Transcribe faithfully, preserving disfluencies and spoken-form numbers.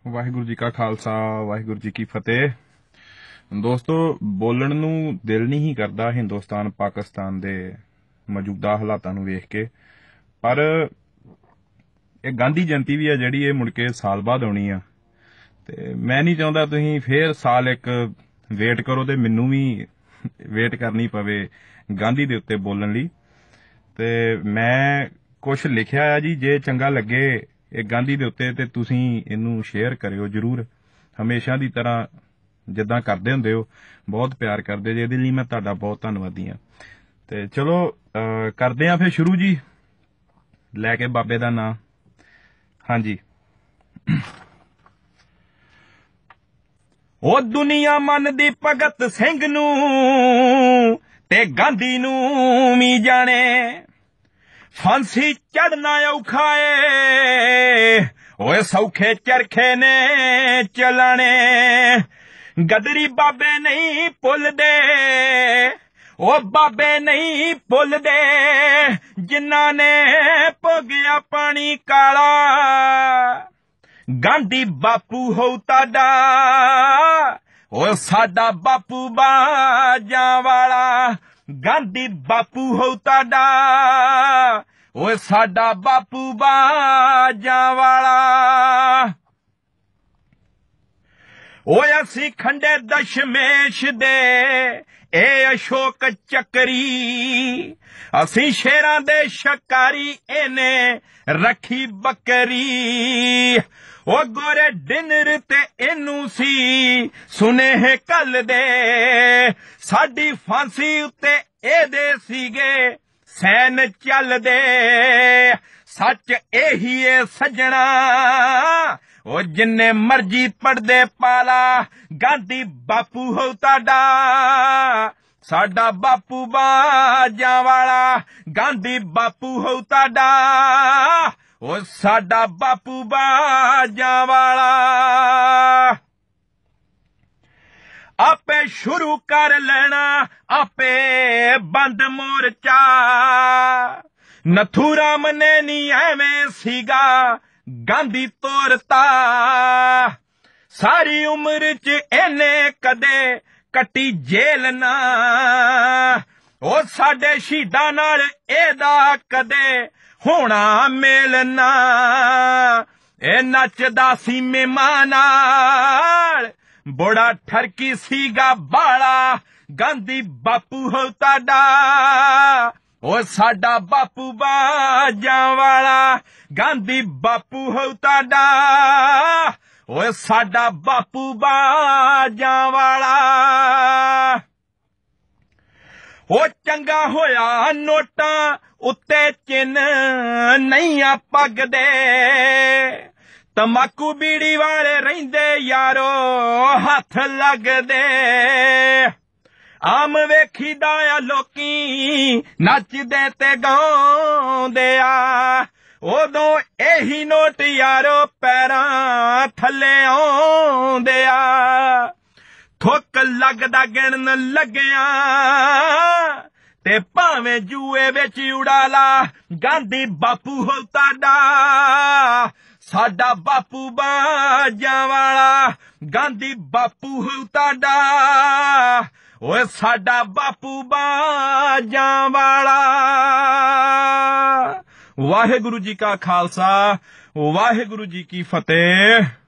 वाहिगुरू जी का खालसा वाहिगुरू जी की फतेह। दोस्तों, बोलण नूं दिल नहीं करता हिंदुस्तान पाकिस्तान दे मौजूदा हालातां नूं वेख के, पर एक गांधी जयंती भी है जिहड़ी ये मुड़ के साल बाद आउणी आ ते मैं नहीं चाहुंदा तुसीं फिर साल एक वेट करो ते मैनूं भी वेट करनी पवे गांधी दे उत्ते बोलण लई। ते मैं कुछ लिखिया है जी, जे चंगा लगे ਇਹ ਗਾਂਧੀ ਦੇ ਉੱਤੇ ਤੇ ਤੁਸੀਂ ਇਹਨੂੰ ਸ਼ੇਅਰ ਕਰਿਓ ਜਰੂਰ, ਹਮੇਸ਼ਾ ਦੀ ਤਰ੍ਹਾਂ ਜਿੱਦਾਂ ਕਰਦੇ ਹੁੰਦੇ ਹੋ, ਬਹੁਤ ਪਿਆਰ ਕਰਦੇ ਜੇ, ਇਹਦੇ ਲਈ ਮੈਂ ਤੁਹਾਡਾ ਬਹੁਤ ਧੰਨਵਾਦੀ ਹਾਂ। ਤੇ ਚਲੋ ਕਰਦੇ ਆਂ ਫਿਰ ਸ਼ੁਰੂ ਜੀ, ਲੈ ਕੇ ਬਾਬੇ ਦਾ ਨਾਂ। ਹਾਂਜੀ, ਉਹ ਦੁਨੀਆ ਮੰਨਦੀ ਭਗਤ ਸਿੰਘ ਨੂੰ ਤੇ ਗਾਂਧੀ ਨੂੰ ਵੀ ਜਾਣੇ, फांसी चढ़ना औखा ए ओए सौखे चरखे ने चलाने, गदरी बाबे नहीं भुलदे ओ बाबे नहीं भुलदे जिन्ना ने भोगिया पानी काला, गांधी बापू हो ताडा ओ साडा बापू बाजा वाला, गांधी बापू हो ताडा ओए साडा बापू बाजा वाला। ओए असी खंडे दशमेश दे ए अशोक चक्री, असी शेरां दे शकारी एने रखी बकरी, ओ गोरे डिनर ते इनू सी सुनेहे कल दे, साडी फांसी उत्ते एदे सीगे सैन चल दे, सच एही ए सजना ओ जिन्ने मर्जी पढ़दे पाला, गांधी बापू हो ताडा साडा बापू बाजा वाला, गांधी बापू हो ताडा ओ साडा बापू बाजा वाला। आपे शुरू कर लेना आपे बंद मोर्चा, नथुराम ने नी एवें सीगा गांधी तोरता, सारी उम्र च इने कदे कटी जेल ना, ओ साडे शहीदां नाल एदा कदे होना मेल ना, ए नचदा सी मेहमान नाल बड़ा ठरकी सीगा बाला, गांधी बापू हो ताडा ओ साडा बापू बाजा वाला, गांधी बापू हो ताडा ओ साडा बापू बाजा वाला। ओ चंगा होया नोटां उत्ते चिन्ह नहीं पगदे, तमाकू बीड़ी वाले रहिंदे यारो हथ लगदे, आम वेखीदा आ लोकी नचदे ते गाउंदे आ, उदों एही नोट यारो पैरां थल्ले आउंदे आ, थुक लगदा गिणन लग्गिया ते भावें जूए विच उड़ाला, गांधी बापू हो ताडा साडा बापू बाजा वाला, गांधी बापू हो ताडा ओए साडा बापू बाजा वाला। वाहिगुरू जी का खालसा वाहिगुरू जी की फतेह।